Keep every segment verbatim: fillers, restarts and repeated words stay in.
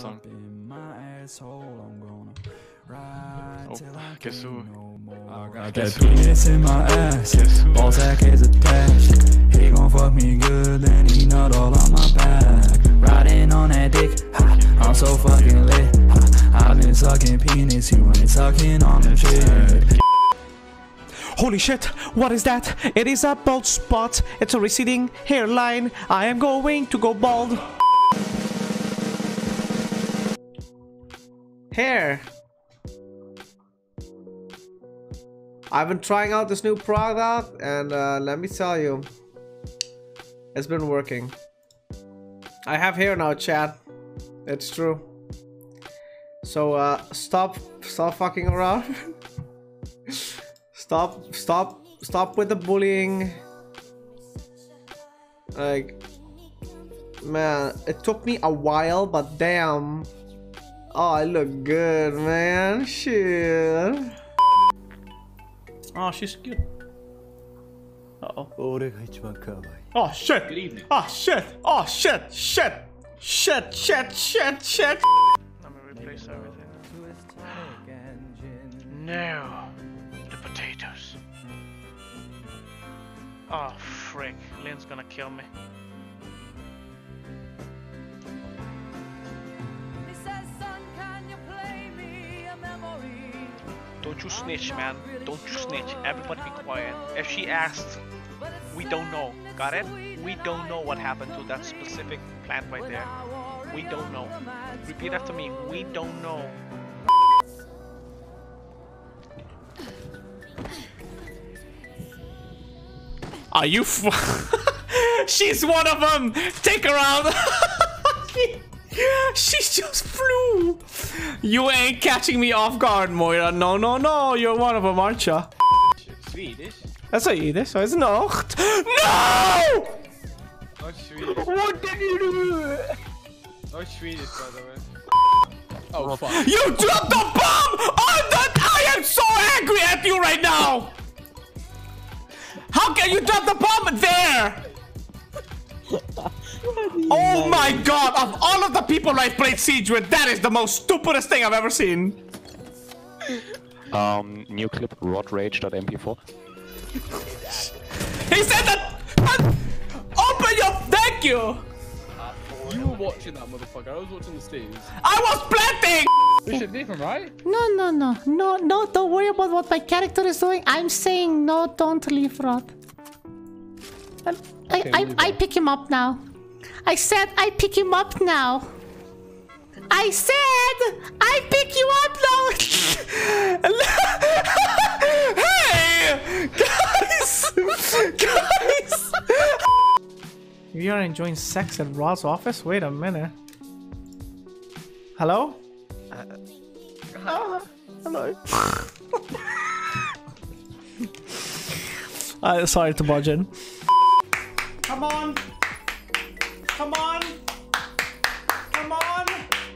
song. Oh, guess who? I got penis in my ass. Ball sack is attached. He gon' fuck me good, then he nut all on my back. Riding on that dick, ha, I'm so fucking lit. Ha, I've been sucking penis, you ain't sucking on the shit. Holy shit, what is that? It is a bald spot. It's a receding hairline. I am going to go bald. Hair. I've been trying out this new product and uh, let me tell you, it's been working. I have hair now, chat. It's true. So uh, stop, stop fucking around. Stop, stop, stop with the bullying. Like, man, it took me a while, but damn. Oh, I look good, man. Shit. Oh, she's cute. Uh-oh. Oh, shit. Good evening. Oh, shit. Oh, shit. Shit. Shit, shit, shit, shit. Let me replace everything. No. The potatoes. Oh, frick. Lynn's gonna kill me. Don't you snitch, man. Don't you snitch. Everybody be quiet. If she asked, we don't know. Got it? We don't know what happened to that specific plant right there. We don't know. Repeat after me. We don't know. Are you f She's one of them! Take her out! She just flew! You ain't catching me off guard, Moira. No, no, no. You're one of them, aren't you? Swedish? That's Swedish, so it's not. No! Not Swedish. What did you do? Not Swedish, by the way. Oh, fuck. You dropped the bomb on the... I am so angry at you right now! How can you drop the bomb there? Oh my god, of all of the people I've played Siege with, that is the most stupidest thing I've ever seen. Um, new clip, rod rage dot M P four. He said that... Open your... Thank you! You were watching that, motherfucker. I was watching the Steves. I was planting! We should leave him, right? No, no, no, no, no, don't worry about what my character is doing. I'm saying no, don't leave Rod. I, Okay, I, we'll I, I pick him up now. I said I pick him up now. I said I pick you up now. Hey! Guys! Guys! You are enjoying sex at Rod's office? Wait a minute. Hello? Uh, oh, hello. uh, sorry to budge in. Come on! Come on! Come on!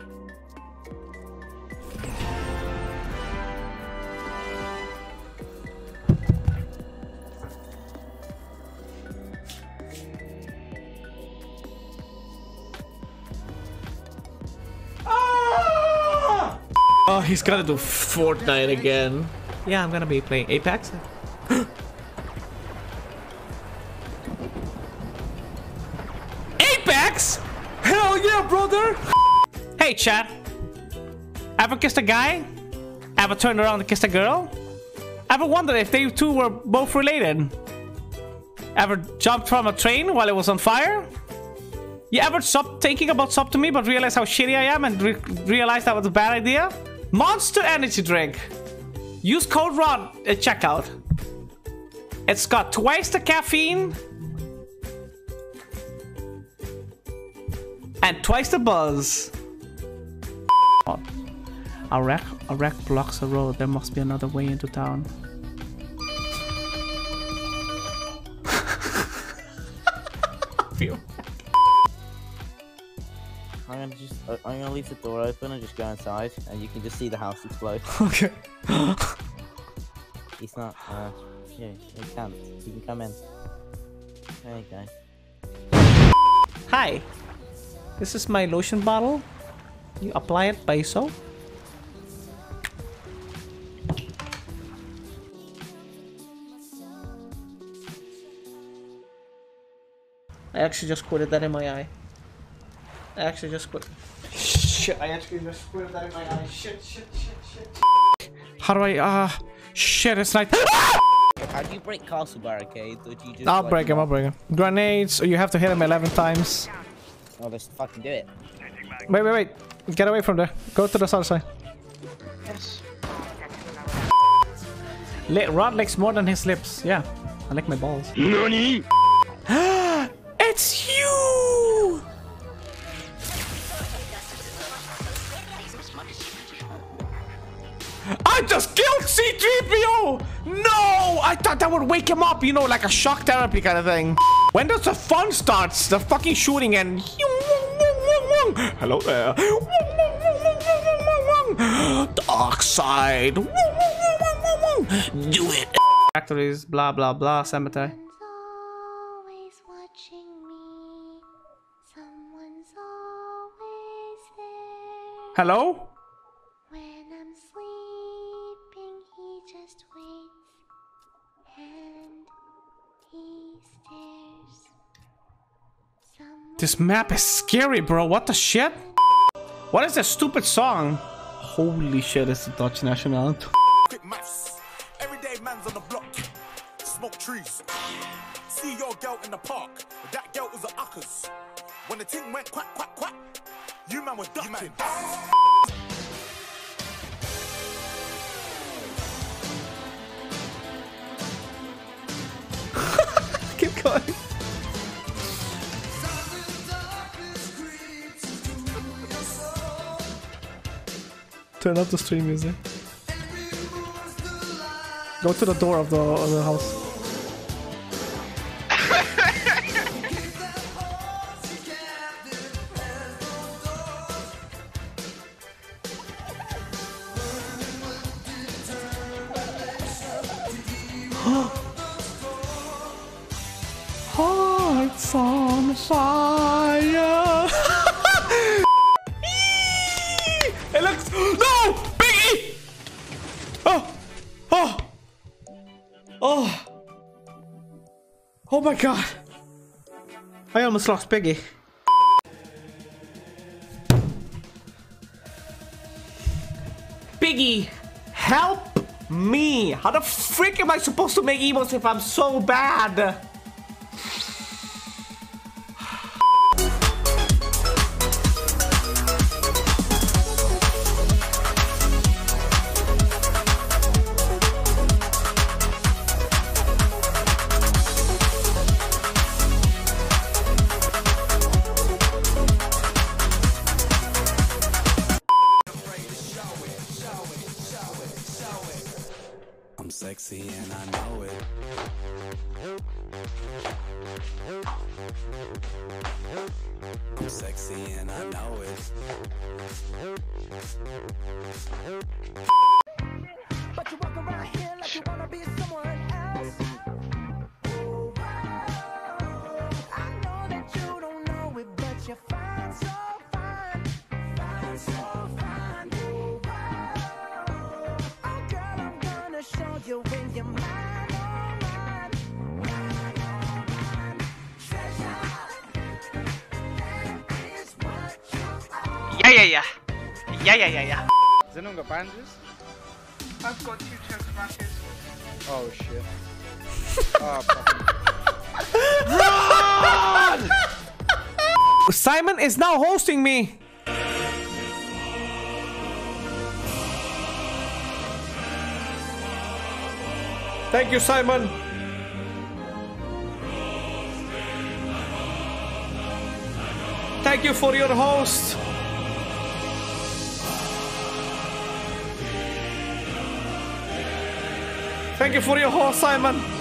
Ah! Oh, he's gonna do Fortnite again. Yeah, I'm gonna be playing Apex. Apex? Hell yeah, brother! Hey, chat. Ever kissed a guy? Ever turned around and kissed a girl? Ever wondered if they two were both related? Ever jumped from a train while it was on fire? You ever stopped thinking about something to me but realized how shitty I am and re realized that was a bad idea? Monster Energy Drink. Use code ROD at checkout. It's got twice the caffeine and twice the buzz. A wreck, a wreck blocks the road. There must be another way into town. I'm gonna just, uh, I'm gonna leave the door open and just go inside, and you can just see the house explode. Okay. He's not, uh, yeah, he can't. You can come in. There you go. Hi. This is my lotion bottle. You apply it, peso. I actually just squirted that in my eye. I actually just squirted. Shit, I actually just squirted that in my eye. Shit, shit, shit, shit. How do I, uh, shit, it's like. How do you break castle barricades, or do you just? I'll like, break him, I'll break him. Grenades, or you have to hit him eleven times. Oh, let's fucking do it. Wait, wait, wait. Get away from there. Go to the other side. Yes. Li Rod licks more than his lips. Yeah, I lick my balls. NANI?! It's you! I just killed C three P O! No! I thought that would wake him up, you know, like a shock therapy kind of thing. When does the fun starts? The fucking shooting and... Hello there. Dark side. Do it. Factories, blah, blah, blah, cemetery. Always watching me. Someone's always there. Hello? When I'm sleeping, he just waits and he stares. Someone This map is scary, bro. What the shit? What is this stupid song? Holy shit, it's the Dutch national anthem. Quick maths. Everyday man's on the block. Smoke trees. See your girl in the park. But that girl was a uckers. When the ting went quack, quack, quack, you man were ducking. Keep going. Turn up the stream music. Go to the door of the, of the house. Hearts on fire. It looks. No! Biggie! Oh! Oh! Oh! Oh my god! I almost lost Biggie. Biggie! Help me! How the frick am I supposed to make emotes if I'm so bad? I'm sexy and I know it. I'm sexy and I know it. But you walk around here like you wanna be someone else. Oh, I know that you don't know it, but you're fine, so fine, fine, so fine. Oh, girl, I'm gonna show you when you're mine, oh mine, mine, oh mine. Treasure, that is what you are. Yeah, yeah, yeah. Yeah, yeah, yeah, yeah. Zenon got bandages? I've got two Czechoslovakias. Oh shit. Oh, fucking. Simon is now hosting me. Thank you, Simon. Thank you for your host. Thank you for your host, Simon.